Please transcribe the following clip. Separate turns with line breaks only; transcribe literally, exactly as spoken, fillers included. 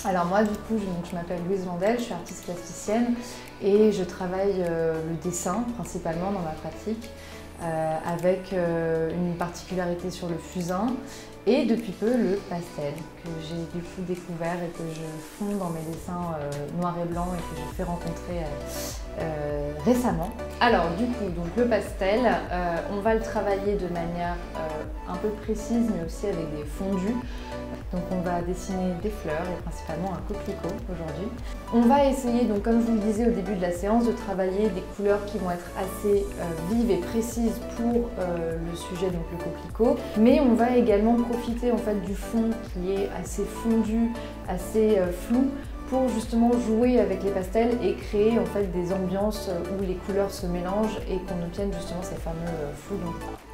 Alors moi du coup je, je m'appelle Louise Vandel, je suis artiste plasticienne et je travaille euh, le dessin principalement dans ma pratique euh, avec euh, une particularité sur le fusain et depuis peu le pastel que j'ai du coup découvert et que je fonds dans mes dessins euh, noir et blanc et que j'ai fait rencontrer euh, euh, récemment. Alors du coup donc le pastel, euh, on va le travailler de manière euh, un peu précise mais aussi avec des fondus. Donc on va dessiner des fleurs et principalement un coquelicot aujourd'hui. On va essayer, donc comme je vous le disais au début de la séance, de travailler des couleurs qui vont être assez euh, vives et précises pour euh, le sujet, donc le coquelicot. Mais on va également profiter en fait du fond qui est assez fondu, assez euh, flou, pour justement jouer avec les pastels et créer en fait des ambiances où les couleurs se mélangent et qu'on obtienne justement ces fameux euh, flous dont je parle.